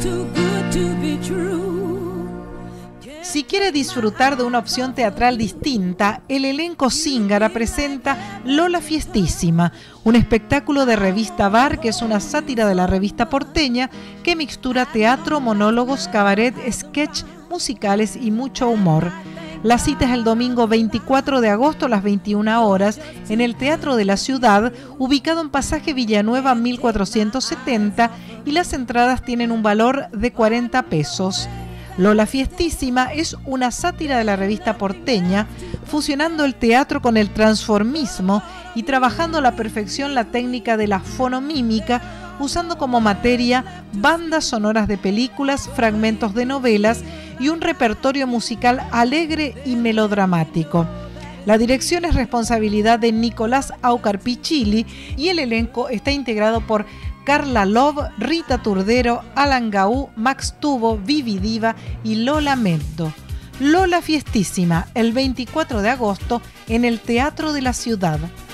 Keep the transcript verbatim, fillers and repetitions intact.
Si quiere disfrutar de una opción teatral distinta, el elenco Zingara presenta Lola Fiestísima, un espectáculo de revista bar que es una sátira de la revista porteña que mixtura teatro, monólogos, cabaret, sketch, musicales y mucho humor. La cita es el domingo veinticuatro de agosto a las veintiuna horas en el Teatro de la Ciudad, ubicado en Pasaje Villanueva mil cuatrocientos setenta, y las entradas tienen un valor de cuarenta pesos. Lola Fiestísima es una sátira de la revista porteña, fusionando el teatro con el transformismo y trabajando a la perfección la técnica de la fonomímica, usando como materia bandas sonoras de películas, fragmentos de novelas y un repertorio musical alegre y melodramático. La dirección es responsabilidad de Nicolás Aucar Pichili y el elenco está integrado por Carla Love, Rita Turdero, Alan Gaú, Max Tubo, Vivi Diva y Lola Mendo. Lola Fiestísima, el veinticuatro de agosto en el Teatro de la Ciudad.